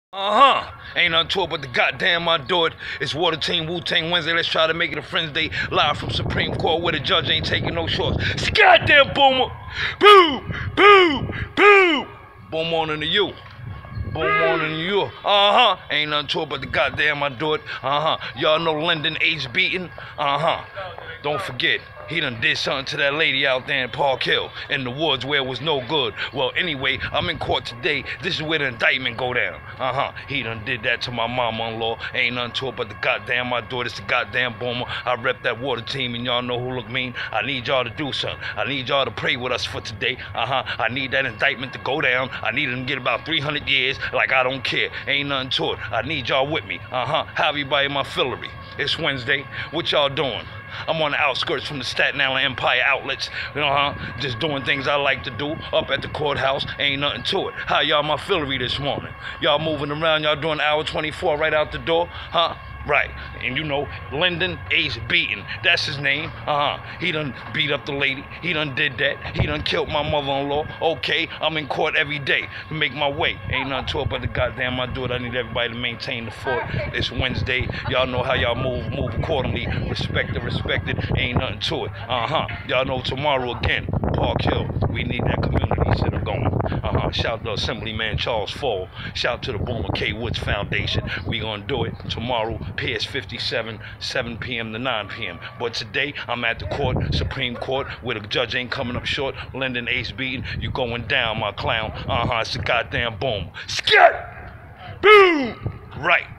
Ain't nothing to it but the goddamn my do it. It's Water Team Wu-Tang Wednesday. Let's try to make it a Friends Day live from Supreme Court where the judge ain't taking no shorts. It's goddamn boomer. Boom, boom, boom. Boom on to you. Boom on to you. Ain't nothing to it but the goddamn I do it. Y'all know Lyndon H. Beaton. Don't forget. He done did something to that lady out there in Park Hill in the woods where it was no good. Well, anyway, I'm in court today. This is where the indictment go down. He done did that to my mama-in-law. Ain't nothing to it but the goddamn my daughter. It's the goddamn boomer. I rep that Water Team, and y'all know who look mean. I need y'all to do something. I need y'all to pray with us for today. I need that indictment to go down. I need them to get about 300 years. Like, I don't care. Ain't nothing to it. I need y'all with me. How everybody in my fillery. It's Wednesday. What y'all doing? I'm on the outskirts from the Staten Island Empire outlets, just doing things I like to do up at the courthouse. Ain't nothing to it. How y'all my fillery this morning? Y'all moving around, y'all doing hour 24 right out the door, Right, and you know, Lyndon H. Beaton, that's his name. He done beat up the lady. He done did that. He done killed my mother-in-law. Okay, I'm in court every day to make my way. Ain't nothing to it but the goddamn I do it. I need everybody to maintain the fort. It's Wednesday. Y'all know how y'all move accordingly. Respect it. Ain't nothing to it. Y'all know tomorrow again, Park Hill. We need that community center going. Shout to Assemblyman Charles Fall. Shout to the Boomer K. Woods Foundation. We gonna do it tomorrow, PS 57, 7 p.m. to 9 p.m. But today, I'm at the court, Supreme Court, where the judge ain't coming up short. Lyndon H. Beaton, you going down, my clown. It's the goddamn boom. Scat! Boom! Right.